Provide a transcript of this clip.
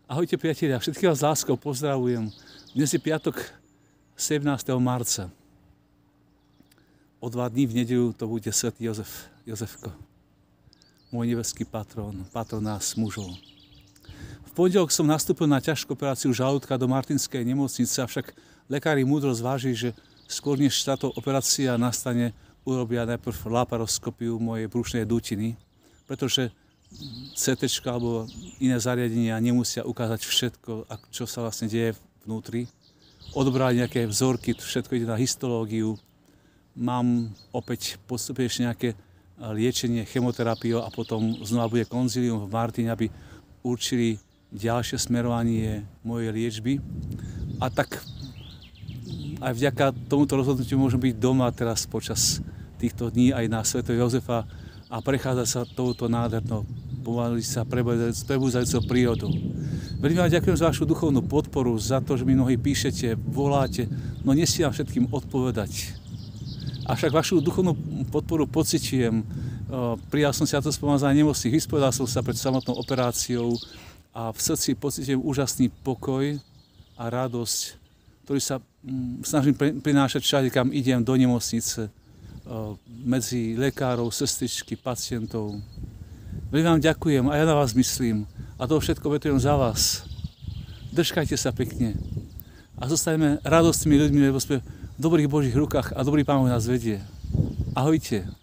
Ahojte priatelia, všetkých vás láskou pozdravujem. Dnes je piatok 17. marca. O 2 dní v nedeľu to bude svätý Jozefko. Môj nebeský patron nás mužov. V pondelok som nastúpil na ťažkú operáciu žalúdka do Martinskej nemocnice, avšak lekári múdro zvážili, že skôr než táto operácia nastane, urobia najprv laparoskopiu mojej brušnej dutiny, pretože CT alebo iné zariadenia nemusia ukázať všetko, čo sa vlastne deje vnútri. Odobrali nejaké vzorky, všetko ide na histológiu. Mám opäť postupne ešte nejaké liečenie, chemoterapiu a potom znova bude konzílium v Martine, aby určili ďalšie smerovanie mojej liečby. A tak aj vďaka tomuto rozhodnutiu môžem byť doma teraz počas týchto dní aj na svätého Jozefa a prechádzať sa touto nádhernou, pomaly sa prebudzajúcou prírodou. Veľmi vám ďakujem za vašu duchovnú podporu, za to, že mi mnohí píšete, voláte, no nestíham všetkým odpovedať. Avšak vašu duchovnú podporu pociťujem. Prijal som sviatosť pomazania nemocných, vyspovedal som sa pred samotnou operáciou a v srdci pociťujem úžasný pokoj a radosť, ktorý sa snažím prinášať všade, kam idem do nemocnice, medzi lekárov, sestričky, pacientov. Veľmi vám ďakujem a ja na vás myslím a to všetko vetujem za vás. Držkajte sa pekne a zostaňme radostnými ľuďmi, lebo sme v dobrých Božích rukách a dobrý Pán nás vedie. Ahojte.